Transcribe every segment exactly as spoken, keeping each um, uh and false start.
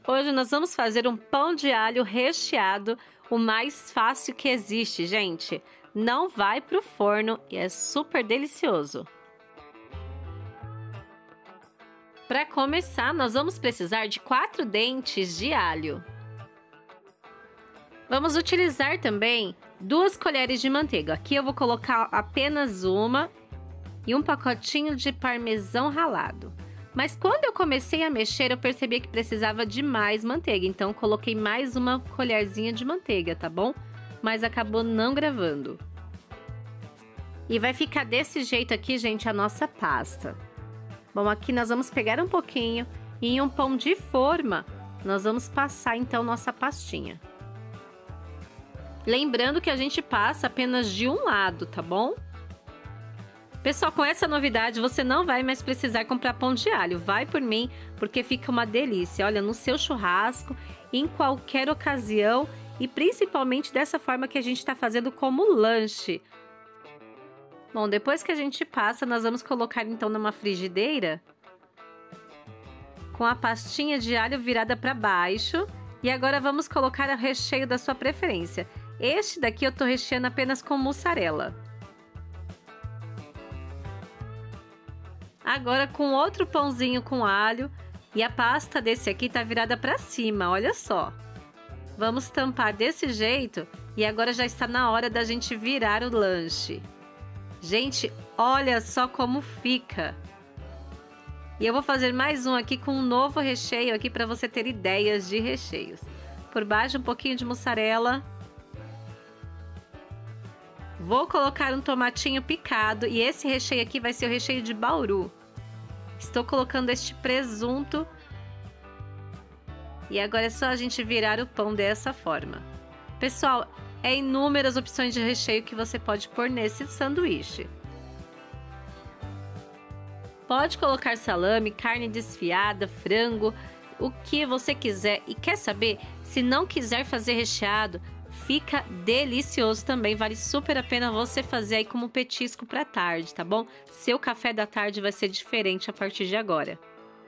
Hoje nós vamos fazer um pão de alho recheado, o mais fácil que existe, gente. Não vai pro forno e é super delicioso. Para começar, nós vamos precisar de quatro dentes de alho. Vamos utilizar também duas colheres de manteiga. Aqui eu vou colocar apenas uma e um pacotinho de parmesão ralado. Mas quando eu comecei a mexer, eu percebi que precisava de mais manteiga, então coloquei mais uma colherzinha de manteiga, tá bom? Mas acabou não gravando. E vai ficar desse jeito aqui, gente, a nossa pasta. Bom, aqui nós vamos pegar um pouquinho e em um pão de forma, nós vamos passar então nossa pastinha. Lembrando que a gente passa apenas de um lado, tá bom? Pessoal, com essa novidade, você não vai mais precisar comprar pão de alho. Vai por mim, porque fica uma delícia. Olha, no seu churrasco, em qualquer ocasião e principalmente dessa forma que a gente está fazendo como lanche. Bom, depois que a gente passa, nós vamos colocar então numa frigideira com a pastinha de alho virada para baixo. E agora vamos colocar o recheio da sua preferência. Este daqui eu tô recheando apenas com mussarela. Agora com outro pãozinho com alho e a pasta desse aqui tá virada para cima, olha só. Vamos tampar desse jeito e agora já está na hora da gente virar o lanche. Gente, olha só como fica. E eu vou fazer mais um aqui com um novo recheio aqui para você ter ideias de recheios. Por baixo um pouquinho de mussarela. Vou colocar um tomatinho picado e esse recheio aqui vai ser o recheio de Bauru. Estou colocando este presunto. E agora é só a gente virar o pão dessa forma. Pessoal, é inúmeras opções de recheio que você pode pôr nesse sanduíche. Pode colocar salame, carne desfiada, frango, o que você quiser. E quer saber? Se não quiser fazer recheado, fica delicioso também, vale super a pena você fazer aí como petisco para tarde, tá bom? Seu café da tarde vai ser diferente a partir de agora.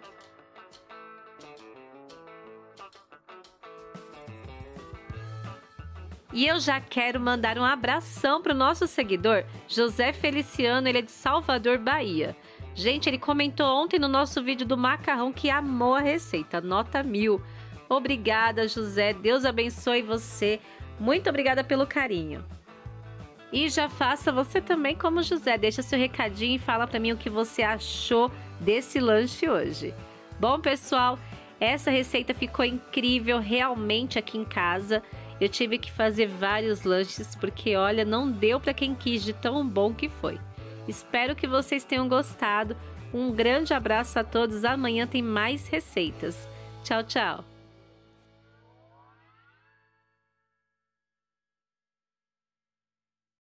E eu já quero mandar um abração para o nosso seguidor, José Feliciano, ele é de Salvador, Bahia. Gente, ele comentou ontem no nosso vídeo do macarrão que amou a receita, nota mil. Obrigada, José, Deus abençoe você. Muito obrigada pelo carinho. E já faça você também como José. Deixa seu recadinho e fala para mim o que você achou desse lanche hoje. Bom, pessoal, essa receita ficou incrível realmente aqui em casa. Eu tive que fazer vários lanches porque, olha, não deu para quem quis de tão bom que foi. Espero que vocês tenham gostado. Um grande abraço a todos. Amanhã tem mais receitas. Tchau, tchau.